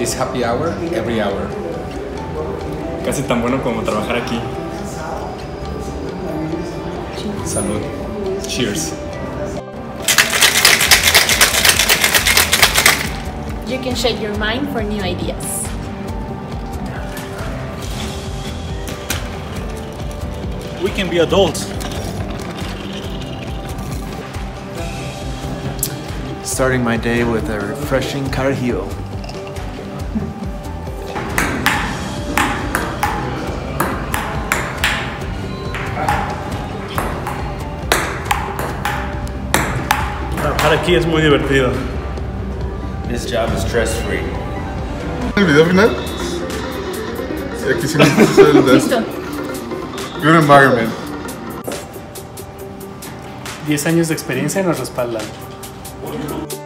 It's happy hour every hour. Casi tan bueno como trabajar aquí. Salud. Cheers. You can shake your mind for new ideas. We can be adults. Starting my day with a refreshing carajillo. Trabajar aquí es muy divertido. This job is stress-free. ¿El video final? Sí, aquí sí necesito hacer el Listo. Good environment. 10 años de experiencia nos respaldan.